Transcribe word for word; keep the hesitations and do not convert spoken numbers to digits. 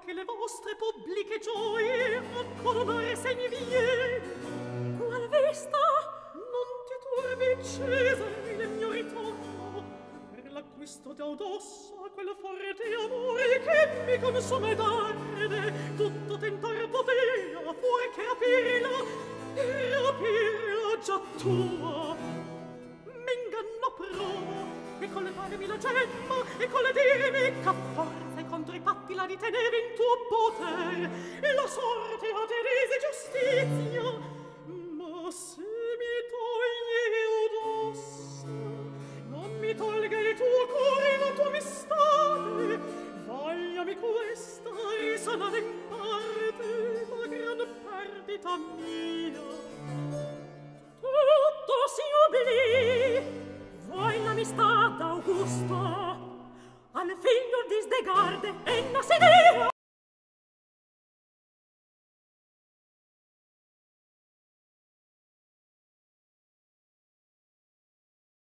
che le vostre pubbliche gioie a coronare se mi viene. Qual vista? Non ti turbi, Cesare, il mio ritorno, per l'acquisto d'Audossa, quel forte amore che mi consuma ed arde, tutto tentar potea, fuori che rapirla, e rapirla già tua. M'inganno provo, e con le parmi la gemma, e con le dirmi che a forza e contro i patti la ritenevi in tuo potere, e la sorte ha derisi giustizia,